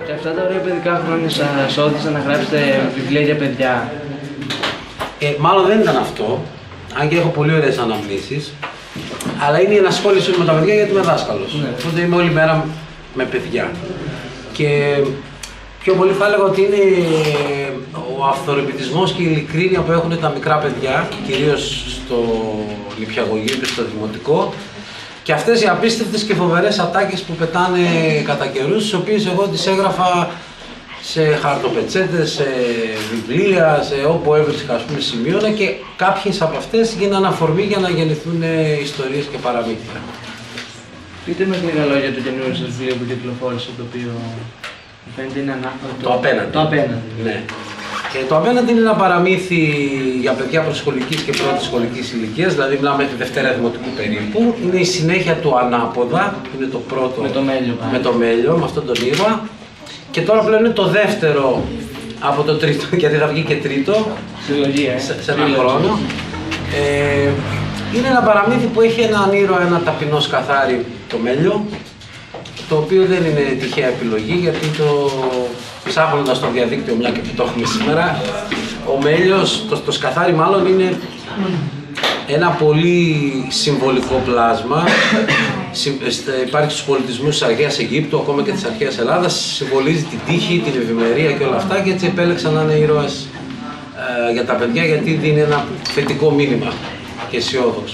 Και αυτά τα ωραία παιδικά χρόνια σας όθησαν να γράψετε βιβλία για παιδιά? Μάλλον δεν ήταν αυτό, αν και έχω πολύ ωραίες αναμνήσεις, αλλά είναι η ενασχόληση με τα παιδιά γιατί είμαι δάσκαλος. Ναι. Οπότε είμαι όλη μέρα με παιδιά. Και πιο πολύ θα έλεγα ότι είναι ο αυθορμητισμός και η ειλικρίνεια που έχουν τα μικρά παιδιά, κυρίως στο νηπιαγωγείο και στο δημοτικό, και αυτές οι απίστευτες και φοβερές ατάκες που πετάνε κατά καιρούς, τις οποίες εγώ τις έγραφα σε χαρτοπετσέτες, σε βιβλία, σε όπου έβρισκα, ας πούμε, σημείωνα, και κάποιες από αυτές γίνανε αφορμή για να γεννηθούν ιστορίες και παραμύθια. Πείτε με λίγα λόγια το καινούριο σας βιβλίο που κυκλοφόρησε, το οποίο φαίνεται είναι το Απέναντι. Το Απέναντι. Ναι. Το Απέναντι είναι ένα παραμύθι για παιδιά προσχολικής και πρώτης σχολικής ηλικίας, δηλαδή μιλάμε μέχρι Δευτέρα Δημοτικού περίπου. Είναι η συνέχεια του Ανάποδα, είναι το πρώτο με το Μέλιο, με αυτόν τον ήρωα. Και τώρα πλέον είναι το δεύτερο από το τρίτο, γιατί θα βγει και τρίτο σε έναν χρόνο. Είναι ένα παραμύθι που έχει έναν ήρωα, ένα ταπεινό σκαθάρι, το Μέλιο, το οποίο δεν είναι τυχαία επιλογή, γιατί ψάχνοντας στο διαδίκτυο, μια και το έχουμε σήμερα, ο Μέλιος, το σκαθάρι μάλλον, είναι ένα πολύ συμβολικό πλάσμα. Υπάρχει στους πολιτισμούς της αρχαίας Αιγύπτου, ακόμα και της αρχαίας Ελλάδας, συμβολίζει την τύχη, την ευημερία και όλα αυτά, και έτσι επέλεξα να είναι ήρωας για τα παιδιά, γιατί δίνει ένα θετικό μήνυμα και αισιόδοξο.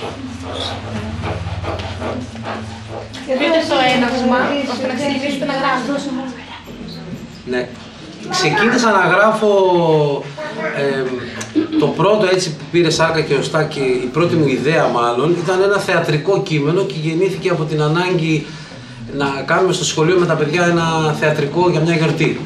Πείτε το έναυσμα, ώστε να ξεκινήσετε να γράφετε. Ναι. Ξεκίνησα να γράφω το πρώτο, έτσι που πήρε σάρκα και οστά, και η πρώτη μου ιδέα μάλλον ήταν ένα θεατρικό κείμενο, και γεννήθηκε από την ανάγκη να κάνουμε στο σχολείο με τα παιδιά ένα θεατρικό για μια γιορτή.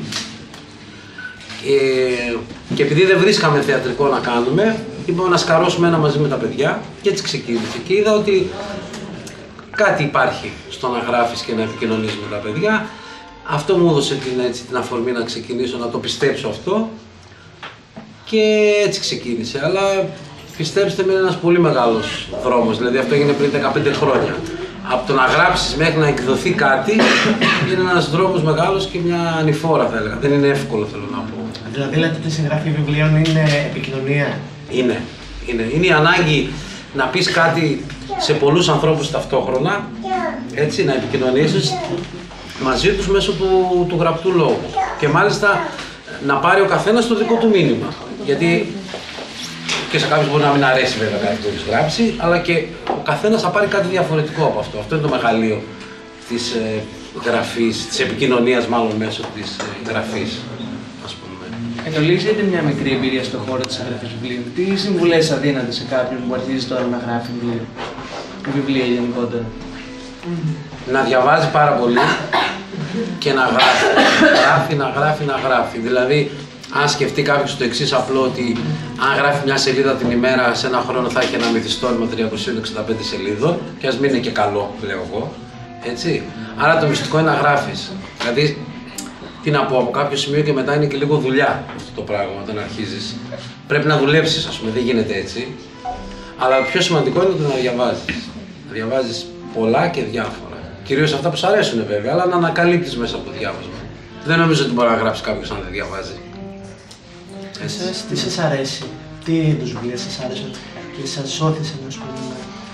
Και επειδή δεν βρίσκαμε θεατρικό να κάνουμε, είπαμε να σκαρώσουμε ένα μαζί με τα παιδιά, και έτσι ξεκίνησε. Και είδα ότι κάτι υπάρχει στο να γράφεις και να επικοινωνείς με τα παιδιά. Αυτό μου έδωσε την αφορμή να ξεκινήσω, να το πιστέψω αυτό, και έτσι ξεκίνησε. Αλλά πιστέψτε με, είναι ένας πολύ μεγάλος δρόμος, δηλαδή αυτό έγινε πριν 15 χρόνια. Από το να γράψεις μέχρι να εκδοθεί κάτι, είναι ένας δρόμος μεγάλος και μια ανηφόρα, θα έλεγα. Δεν είναι εύκολο, θέλω να πω. Δηλαδή λέτε ότι η συγγραφή βιβλίων είναι επικοινωνία? Είναι η ανάγκη να πεις κάτι σε πολλούς ανθρώπους ταυτόχρονα, έτσι, να επικοινωνήσεις μαζί τους μέσω του γραπτού λόγου. Και μάλιστα να πάρει ο καθένας το δικό του μήνυμα. Γιατί και σε κάποιους μπορεί να μην αρέσει βέβαια κάτι που έχεις γράψει, αλλά και ο καθένας θα πάρει κάτι διαφορετικό από αυτό. Αυτό είναι το μεγαλείο της γραφής, της επικοινωνίας μάλλον μέσω της γραφής, ας πούμε. Ενολύσετε μια μικρή εμπειρία στον χώρο της εγγραφής βιβλίων. Τι συμβουλές θα δίνατε σε κάποιον που αρχίζει τώρα να γράφει βιβλία γενικότερα? Να διαβάζει πάρα πολύ και να γράφει. να γράφει. Δηλαδή, αν σκεφτεί κάποιος το εξής απλό, ότι αν γράφει μια σελίδα την ημέρα, σε ένα χρόνο θα έχει ένα μυθιστόρημα 365 σελίδων, και ας μην είναι και καλό, λέω εγώ, έτσι. Άρα το μυστικό είναι να γράφεις. Δηλαδή, τι να πω, από κάποιο σημείο και μετά είναι και λίγο δουλειά αυτό το πράγμα όταν αρχίζεις. Πρέπει να δουλέψεις, ας πούμε, δεν γίνεται έτσι. Αλλά το πιο σημαντικό είναι το να διαβάζεις. Να διαβάζεις πολλά και διάφορα. Κυρίως αυτά που σου αρέσουν βέβαια, αλλά να ανακαλύπτεις μέσα από το διάβασμα. Δεν νομίζω ότι μπορεί να γράψει κάποιος αν δεν διαβάζει. Εσείς τι σας αρέσει, τι είδους βιβλία σας άρεσαν και σας όθησαν, ας πούμε?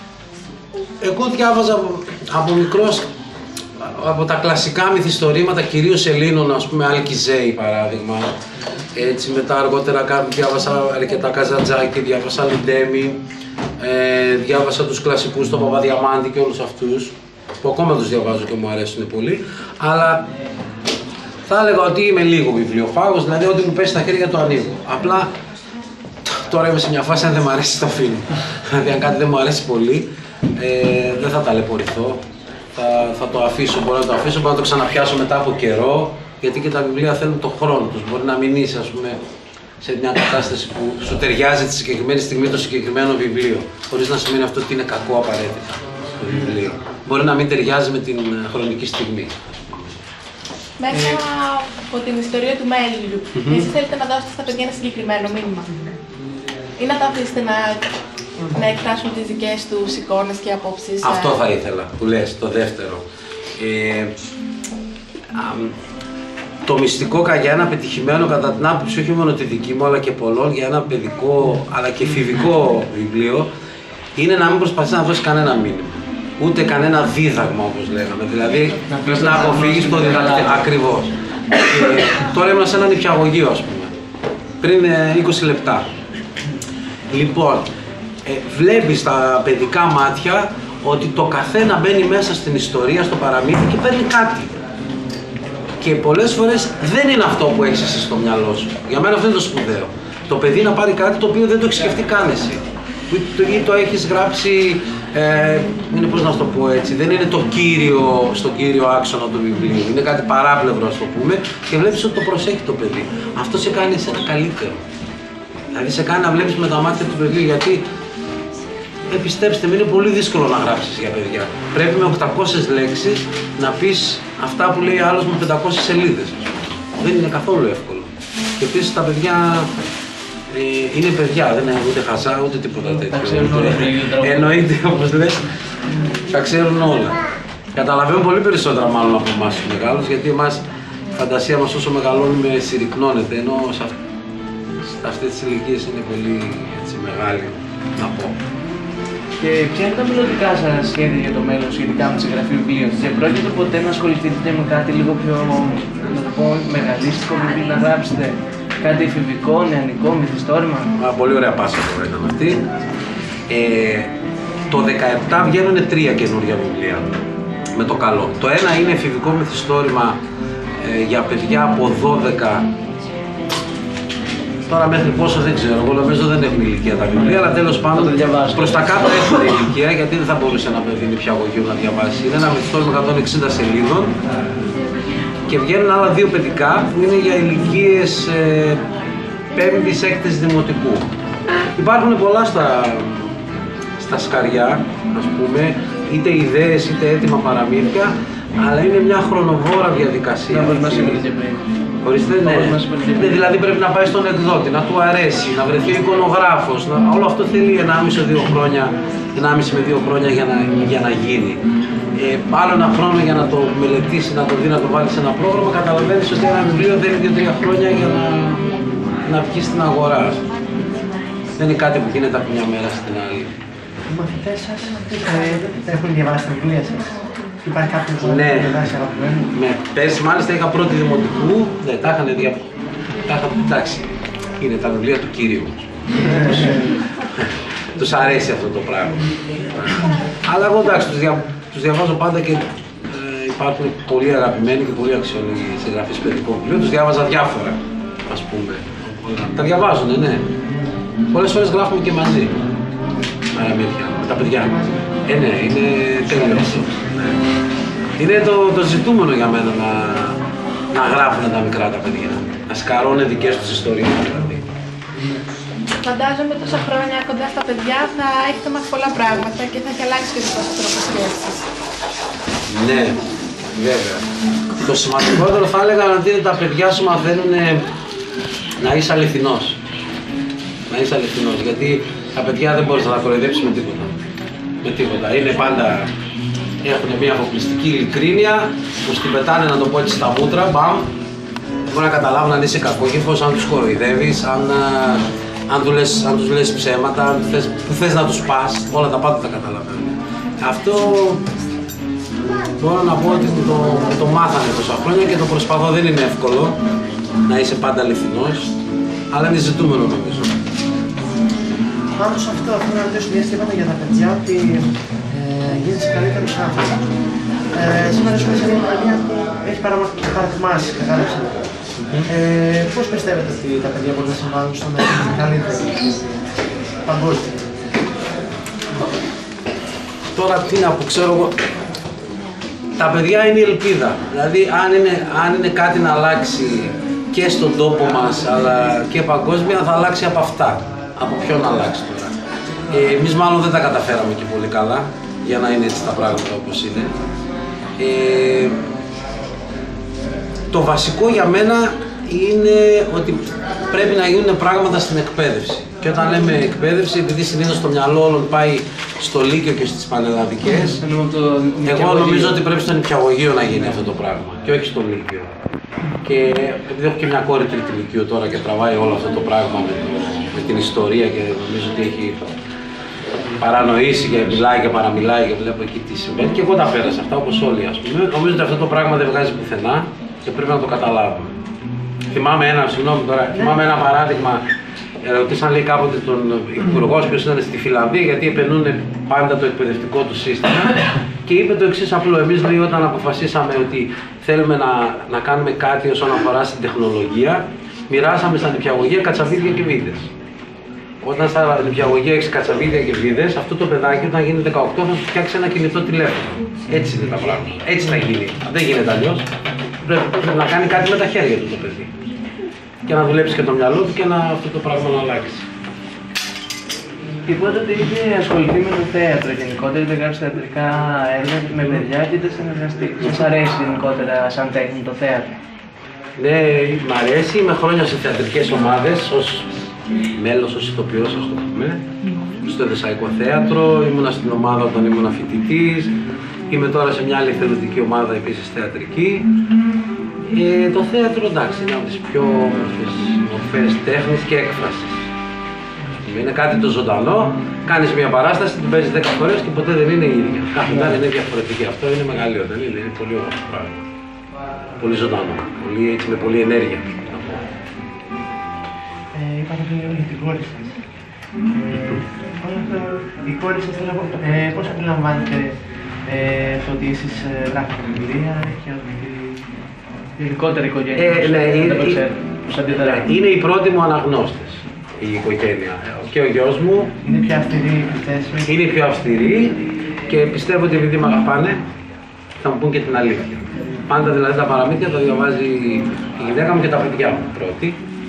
Εγώ διάβαζα από μικρός, από τα κλασικά μυθιστορήματα, κυρίως Ελλήνων, ας πούμε, Αλκιζέη παράδειγμα. Έτσι, μετά αργότερα διάβασα αρκετά Καζαντζάκη, διάβασα Λιντέμι, διάβασα τους κλασικούς, τον Παπαδιαμάντη και όλους αυτούς, που ακόμα τους διαβάζω και μου αρέσουν πολύ, αλλά θα έλεγα ότι είμαι λίγο βιβλιοφάγος, δηλαδή ό,τι μου πέσει στα χέρια το ανοίγω. Απλά τώρα είμαι σε μια φάση, αν δεν μου αρέσει το αφήνω. Δηλαδή αν κάτι δεν μου αρέσει πολύ, δεν θα ταλαιπωρηθώ. Θα το αφήσω, μπορώ να το αφήσω, μπορώ να το ξαναπιάσω μετά από καιρό, γιατί και τα βιβλία θέλουν τον χρόνο τους. Μπορεί να μην είσαι, ας πούμε, σε μια κατάσταση που σου ταιριάζει τη συγκεκριμένη στιγμή το συγκεκριμένο βιβλίο, χωρίς να σημαίνει αυτό ότι είναι κακό απαραίτητα το βιβλίο. Μπορεί να μην ταιριάζει με την χρονική στιγμή. Μέσα από την ιστορία του Μέλιου, εσείς θέλετε να δώσετε στα παιδιά ένα συγκεκριμένο μήνυμα ή να τα αφήσετε να εκφράσουν τις δικές τους εικόνες και απόψεις? Αυτό θα ήθελα που λες, το δεύτερο. το μυστικό για ένα πετυχημένο, κατά την άποψη όχι μόνο τη δική μου αλλά και πολλών, για ένα παιδικό αλλά και εφηβικό βιβλίο, είναι να μην προσπαθείς να δώσεις κανένα μήνυμα. Ούτε κανένα δίδαγμα, όπως λέγαμε. Δηλαδή να αποφύγεις το διδακτικό. Ακριβώς. Τώρα ήμουν σε ένα νηπιαγωγείο, ας πούμε, πριν 20 λεπτά. Λοιπόν, βλέπεις τα παιδικά μάτια ότι το καθένα μπαίνει μέσα στην ιστορία, στο παραμύθι και παίρνει κάτι. Και πολλές φορές δεν είναι αυτό που έχεις εσύ στο μυαλό σου. Για μένα αυτό είναι το σπουδαίο. Το παιδί να πάρει κάτι το οποίο δεν το έχεις σκεφτεί καν εσύ. Ή το έχεις γράψει, είναι, πώς να σου το πω έτσι, δεν είναι στον κύριο άξονα του βιβλίου. Είναι κάτι παράπλευρο, ας το πούμε, και βλέπεις ότι το προσέχει το παιδί. Αυτό σε κάνει εσένα καλύτερο. Δηλαδή σε κάνει να βλέπεις με τα μάτια του παιδιού, γιατί πιστέψτε με, είναι πολύ δύσκολο να γράψεις για παιδιά. Πρέπει με 800 λέξεις να πεις αυτά που λέει άλλος με 500 σελίδες. Δεν είναι καθόλου εύκολο. Και επίσης τα παιδιά είναι παιδιά, δεν είναι ούτε χαζά ούτε τίποτα τέτοιο. Τα ξέρουν όλα. Εννοείται, όπως λες, τα ξέρουν όλα. Καταλαβαίνουν πολύ περισσότερα μάλλον από εμάς τους μεγάλους, γιατί εμάς η φαντασία μας όσο μεγαλώνουμε συρρυκνώνεται, ενώ σε αυτές τις ηλικίες είναι πολύ έτσι, μεγάλη, να πω. Και ποια είναι τα μελλοντικά σας σχέδια για το μέλλον σχετικά με τη συγγραφή βιβλίων? Και πρόκειται ποτέ να ασχοληθείτε με κάτι λίγο πιο, να το πω, μεγαλίστικο βιβλίο, να γράψετε κάτι εφηβικό, νεανικό, μυθιστόρημα? Πολύ ωραία πάσα τώρα ήταν αυτή. Το 17 βγαίνουν 3 καινούργια βιβλία, με το καλό. Το ένα είναι εφηβικό μυθιστόρημα για παιδιά από 12. Τώρα μέχρι πόσο δεν ξέρω, εγώ νομίζω δεν έχουν ηλικία τα βιβλία, αλλά τέλος πάντων προς τα κάτω έχουν ηλικία, γιατί δεν θα μπορούσε ένα παιδί νηπιαγωγείο να διαβάσει. Είναι ένα μυθιστόρημα 160 σελίδων και βγαίνουν άλλα 2 παιδικά που είναι για ηλικίες 5ης, 6ης δημοτικού. Υπάρχουν πολλά στα σκαριά, ας πούμε, είτε ιδέες είτε έτοιμα παραμύθια, αλλά είναι μια χρονοβόρα διαδικασία. Ορίστε, ναι. Δηλαδή πρέπει να πάει στον εκδότη, να του αρέσει, να βρεθεί ο εικονογράφος. Όλο αυτό θέλει 1,5-2 χρόνια, 1,5 με 2 χρόνια για να γίνει. Άλλο ένα χρόνο για να το μελετήσει, να το δει, να το βάλει σε ένα πρόγραμμα. Καταλαβαίνεις ότι ένα βιβλίο θέλει 2-3 χρόνια για να βγει στην αγορά. Δεν είναι κάτι που γίνεται από μια μέρα στην άλλη. Οι μαθητές σας έχουν διαβάσει τα βιβλία σας? Υπάρχει κάποιος που ναι. έχει διαβάσει αγαπημένο? Ναι, πέρσι μάλιστα είχα πρώτη δημοτικού, ναι, τα είχαν εντάξει, είναι τα βιβλία του Κύριου. Τους αρέσει αυτό το πράγμα. Αλλά εγώ εντάξει, τους διαβάζω πάντα και υπάρχουν πολύ αγαπημένοι και πολύ αξιόλογοι συγγραφείς παιδικών βιβλίων. Τους διάβαζα διάφορα, ας πούμε. Τα διαβάζουνε, ναι. Πολλές φορές γράφουμε και μαζί. Παραμύθια, με τα παιδιά. Ναι, είναι τέλειο αυτό. Είναι το ζητούμενο για μένα να γράφουν τα μικρά τα παιδιά. Να σκαρώνε δικές τους ιστορίες δηλαδή. Φαντάζομαι τόσα χρόνια κοντά στα παιδιά θα έχετε μάθει πολλά πράγματα και θα έχει αλλάξει και δικός σας τρόπος σκέψης. Ναι, βέβαια. Το σημαντικότερο θα έλεγα ότι τα παιδιά σου μαθαίνουν να είσαι αληθινός. Να είσαι αληθινός, γιατί τα παιδιά δεν μπορείς να τα κοροϊδέψεις με τίποτα. Με τίποτα. Είναι πάντα, έχουν μια αποκλειστική ειλικρίνεια που στην πετάνε, να το πω έτσι, στα μούτρα, μπαμ. Μπορεί να καταλάβουν αν είσαι κακόκεφος, αν τους κοροϊδεύεις, αν τους λες ψέματα, που θες να τους πας, όλα τα πάντα τα καταλαβαίνουν. Αυτό μπορώ να πω ότι το μάθανε τόσα χρόνια και το προσπαθώ, δεν είναι εύκολο να είσαι πάντα αληθινός, αλλά είναι ζητούμενο νομίζω. Πάνω σε αυτό, θέλω να ρωτήσω μια στιγμή για τα παιδιά ότι γίνεσαι καλύτερος άνθρωπος. Σήμερα σου είσαι μια παιδιά που έχει παραθυμάσει, κατάλαβε. Πώς πιστεύετε ότι τα παιδιά μπορούν να συμβάλλουν στο να είναι καλύτεροι παγκόσμια? Τώρα τι να πω, ξέρω εγώ, τα παιδιά είναι η ελπίδα. Δηλαδή αν είναι κάτι να αλλάξει και στον τόπο μας αλλά και παγκόσμια, θα αλλάξει από αυτά. Από ποιον να αλλάξει τώρα. Εμείς μάλλον δεν τα καταφέραμε και πολύ καλά για να είναι έτσι τα πράγματα όπως είναι. Το βασικό για μένα είναι ότι πρέπει να γίνουν πράγματα στην εκπαίδευση. Και όταν λέμε εκπαίδευση, επειδή συνήθως το μυαλό όλων πάει στο Λύκειο και στις πανελλαδικές. Εγώ νομίζω ότι πρέπει στο νηπιαγωγείο να γίνει αυτό το πράγμα και όχι στο Λύκειο. Και επειδή έχω και μια κόρη τρίτη λυκείου τώρα και τραβάει όλο αυτό το πράγμα με την ιστορία και νομίζω ότι έχει παρανοήσει και μιλάει και παραμιλάει και βλέπω εκεί τι συμβαίνει. Και εγώ τα πέρασα αυτά όπως όλοι, ας πούμε. Νομίζω ότι αυτό το πράγμα δεν βγάζει πουθενά και πρέπει να το καταλάβουμε. Θυμάμαι ένα παράδειγμα. Ρωτήσαν λέει κάποτε τον υπουργό ποιος ήταν στη Φιλανδία γιατί επενούν πάντα το εκπαιδευτικό του σύστημα και είπε το εξής απλό. Εμείς λέει όταν αποφασίσαμε ότι θέλουμε να κάνουμε κάτι όσον αφορά στην τεχνολογία, μοιράσαμε στα νηπιαγωγεία κατσαβίδια και βίδες. Όταν στα νηπιαγωγεία έχεις κατσαβίδια και βίδες, αυτό το παιδάκι όταν γίνει 18 θα σου φτιάξει ένα κινητό τηλέφωνο. Έτσι είναι τα πράγματα. Έτσι θα γίνει. Δεν γίνεται αλλιώς. Πρέπει να κάνει κάτι με τα χέρια του το παιδί. Και να δουλέψει και το μυαλό του και αυτό το πράγμα να αλλάξει. Είπατε ότι είχε ασχοληθεί με το θέατρο γενικότερα, είτε γράψει θεατρικά έργα με παιδιά και είτε συνεργαστεί. Σας αρέσει γενικότερα σαν τέχνη το θέατρο? Ναι, μ' αρέσει. Είμαι χρόνια σε θεατρικές ομάδες, ως μέλος, ως ηθοποιός, ας το πούμε. Στο Εδεσσαϊκό Θέατρο, ήμουνα στην ομάδα όταν ήμουν φοιτητής. Είμαι τώρα σε μια άλλη εθελοντική ομάδα επίσης θεατρική. Το θέατρο εντάξει είναι από τις πιο μορφές τέχνης και έκφρασης. Είναι κάτι το ζωντανό, κάνεις μια παράσταση, την παίζεις 10 φορές και ποτέ δεν είναι η ίδια. Κάθε μέρα είναι διαφορετική. Αυτό είναι μεγαλείο, δεν είναι? Είναι πολύ ωραίο πράγμα. Πολύ ζωντανό, με πολλή ενέργεια. Είπατε πριν λίγο για την κόρη σας. Η κόρη σας θέλω να πω, πώς αντιλαμβάνετε το ότι εσείς γράφετε βιβλία και ότι γενικότερα η οικογένεια είναι οι πρώτοι μου αναγνώστες η οικογένεια. Και ο γιος μου είναι πιο αυστηρή, είναι πιο αυστηρή και πιστεύω ότι επειδή με αγαπάνε θα μου πούν και την αλήθεια. Πάντα δηλαδή τα παραμύθια τα διαβάζει η γυναίκα μου και τα παιδιά μου πρώτοι.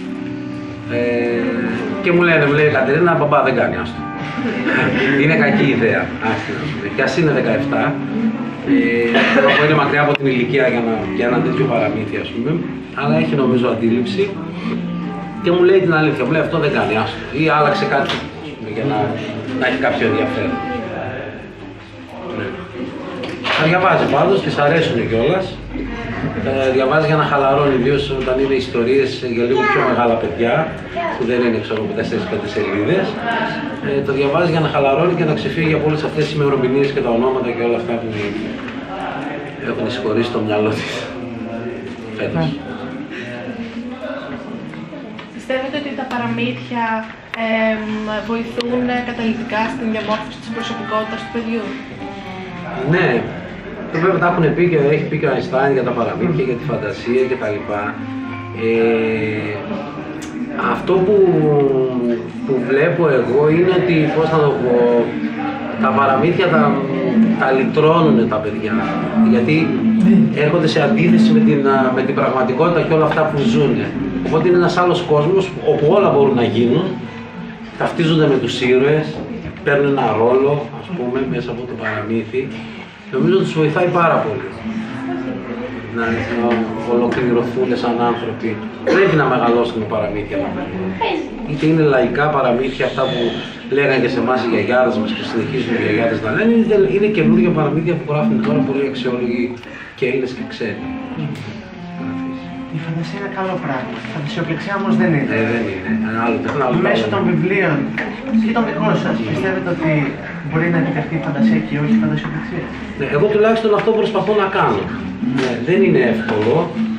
Και μου λένε, Κατερίνα, μπαμπά δεν κάνει άστο. Είναι κακή ιδέα. Και ας είναι 17. Που είναι μακριά από την ηλικία για ένα τέτοιο παραμύθι, ας πούμε, αλλά έχει νομίζω αντίληψη και μου λέει την αλήθεια, μου λέει αυτό δεν κάνει άστο ή άλλαξε κάτι για να έχει κάποιο ενδιαφέρον. Θα διαβάζει πάντως, της αρέσουν κιόλας. Διαβάζει για να χαλαρώνει, ιδίως όταν είναι ιστορίες για λίγο πιο μεγάλα παιδιά που δεν είναι ξέρω 4-5 σελίδες. Το διαβάζει για να χαλαρώνει και να ξεφύγει από όλες αυτές τις ημερομηνίες και τα ονόματα και όλα αυτά που έχουν συγχωρήσει το μυαλό της φέτος. Πιστεύετε ότι τα παραμύθια βοηθούν καταλυτικά στην διαμόρφωση της προσωπικότητας του παιδιού? Ναι. Βέβαια τα έχουν πει και έχει πει και ο Αϊνστάιν για τα παραμύθια, για τη φαντασία κτλ. Αυτό που βλέπω εγώ είναι ότι, πώς θα το πω, τα παραμύθια τα λυτρώνουν τα παιδιά. Γιατί έρχονται σε αντίθεση με την πραγματικότητα και όλα αυτά που ζουν. Οπότε είναι ένας άλλος κόσμος όπου όλα μπορούν να γίνουν, ταυτίζονται με τους ήρωες, παίρνουν ένα ρόλο, ας πούμε, μέσα από το παραμύθι. Νομίζω ότι τους βοηθάει πάρα πολύ να ολοκληρωθούν σαν άνθρωποι. Πρέπει να μεγαλώσουν με παραμύθια. Είτε είναι λαϊκά παραμύθια, αυτά που λέγανε και σε εμάς οι γιαγιάδες μας και συνεχίζουν οι γιαγιάδες να λένε, είναι καινούργια παραμύθια που γράφουν τώρα πολύ αξιόλογοι και Έλληνες και ξένοι. Η φαντασία είναι καλό πράγμα. Η φαντασιοπληξία όμως δεν είναι. Δεν είναι. Μέσω των βιβλίων ή των δικών σας, πιστεύετε ότι μπορεί να επιτευχθεί η φαντασία και όχι η φαντασιοπληξία? Εγώ τουλάχιστον αυτό προσπαθώ να κάνω. Δεν είναι εύκολο.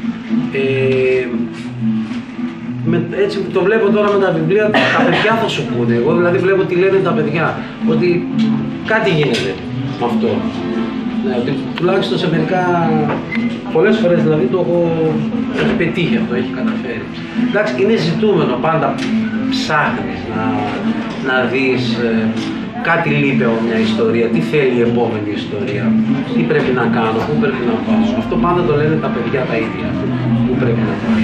Έτσι το βλέπω τώρα με τα βιβλία, τα παιδιά θα σου πούνε. Εγώ δηλαδή βλέπω τι λένε τα παιδιά, ότι κάτι γίνεται με αυτό. Ότι τουλάχιστον σε μερικά, πολλές φορές δηλαδή το έχει πετύχει αυτό, έχει καταφέρει. Εντάξει, είναι ζητούμενο, πάντα ψάχνεις να δεις κάτι λείπει από μια ιστορία, τι θέλει η επόμενη ιστορία, τι πρέπει να κάνω, πού πρέπει να πάω. Αυτό πάντα το λένε τα παιδιά τα ίδια, πού πρέπει να πάω.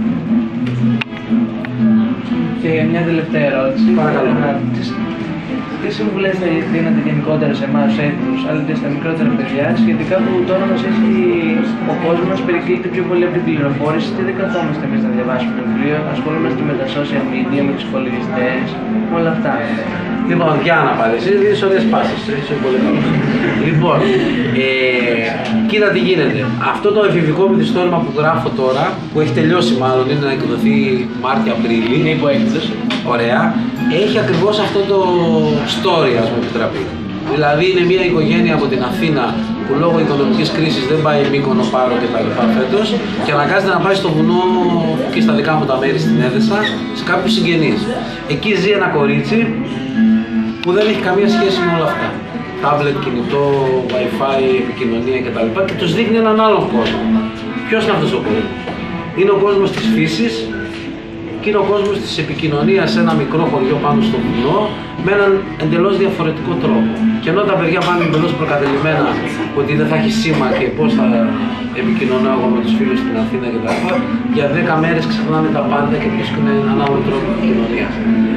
Και μια τελευταία ερώτηση. Παρακαλώ. τι συμβουλές θα δίνετε γενικότερα σε εμάς τους έθνους, αλλά και στα μικρότερα παιδιά, σχετικά που τώρα μας έχει ο κόσμος μας περικλείται πιο πολύ από την πληροφόρηση και δεν καθόμαστε εμείς να διαβάσουμε το βιβλίο, ασχολούμαστε με τα social media, με τους υπολογιστές, με όλα αυτά. Λοιπόν, για να πάρει, εσύ δίνεις όλες τις πάσεις, είσαι πολύ καλός. Λοιπόν, κοίτα τι γίνεται. Αυτό το εφηβικό μυθιστόρημα που γράφω τώρα, που έχει τελειώσει μάλλον, είναι να εκδοθεί Μάρτιο-Απρίλη. Είναι υποέκδοση. Ωραία. Έχει ακριβώς αυτό το story, ας μου επιτραπεί. Δηλαδή είναι μια οικογένεια από την Αθήνα που λόγω οικονομικής κρίσης δεν πάει Μύκονο, Πάρο και τα λοιπά φέτος και αναγκάζεται να πάει στο βουνό και στα δικά μου τα μέρη στην Έδεσα σε κάποιους συγγενείς. Εκεί ζει ένα κορίτσι που δεν έχει καμία σχέση με όλα αυτά. Τάμπλετ, κινητό, Wi-Fi, επικοινωνία κτλ. Και τους δείχνει έναν άλλον κόσμο. Ποιος είναι αυτός ο κόσμος? Είναι ο κόσμος της φύσης και είναι ο κόσμος της επικοινωνίας σε ένα μικρό χωριό πάνω στο βουνό με έναν εντελώς διαφορετικό τρόπο. Και ενώ τα παιδιά πάνε εντελώς προκατελημένα ότι δεν θα έχει σήμα και πώς θα επικοινωνώ εγώ με τους φίλους στην Αθήνα κτλ. Για 10 μέρες ξεχνάνε τα πάντα και βρίσκουν έναν άλλο τρόπο επικοινωνίας.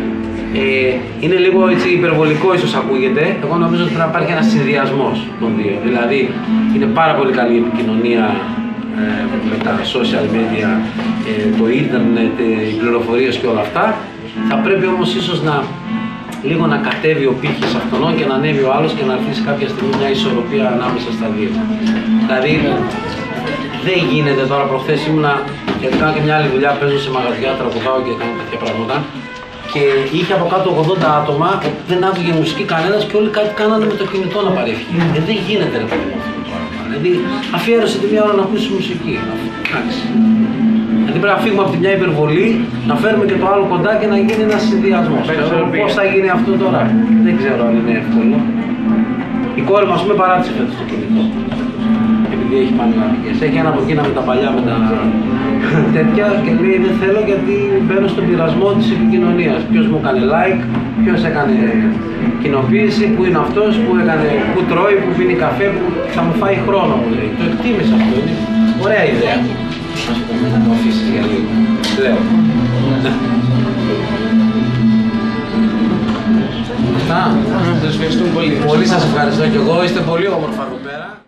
Είναι λίγο έτσι υπερβολικό ίσως ακούγεται, εγώ νομίζω ότι πρέπει να υπάρχει ένας συνδυασμός των δύο. Δηλαδή είναι πάρα πολύ καλή η επικοινωνία με τα social media, το ίντερνετ, οι πληροφορίες και όλα αυτά. Θα πρέπει όμως ίσως λίγο να κατέβει ο πύχης αυτόν και να ανέβει ο άλλος και να αρχίσει κάποια στιγμή μια ισορροπία ανάμεσα στα δύο. Δηλαδή δεν γίνεται τώρα, προχθές ήμουνα και κάνω και μια άλλη δουλειά, παίζω σε μαγαζιά, τραγουδάω και κάνω τέτοια πράγματα. Και είχε από κάτω 80 άτομα, δεν άκουγε μουσική κανένας και όλοι κάτι κάνανε με το κινητό να πάρει ευχή. Δεν γίνεται ρε παιδί μου αυτό το πράγμα. Δηλαδή αφιέρωσε τη μία ώρα να ακούσει μουσική. Εντάξει. Δηλαδή πρέπει να φύγουμε από τη μια υπερβολή, να φέρουμε και το άλλο κοντά και να γίνει ένας συνδυασμός. Πώς θα γίνει αυτό τώρα, δεν ξέρω αν είναι εύκολο. Η κόρη μας με παράτησε φέτος το κινητό. Επειδή έχει πανελλαδικές. Έχει ένα από εκείνα με τα παλιά με τα τέτοια και λέει δεν θέλω γιατί μπαίνω στον πειρασμό της επικοινωνίας. Ποιος μου έκανε like, ποιος έκανε κοινοποίηση, που είναι αυτός, που τρώει, που πίνει καφέ, που θα μου φάει χρόνο μου λέει. Το εκτίμησα αυτό, είναι ωραία ιδέα. Να σου πούμε να το αφήσεις για λίγο. Λέω. Αυτά. Σας ευχαριστούμε πολύ. Πολύ σας ευχαριστώ και εγώ, είστε πολύ όμορφα εδώ πέρα.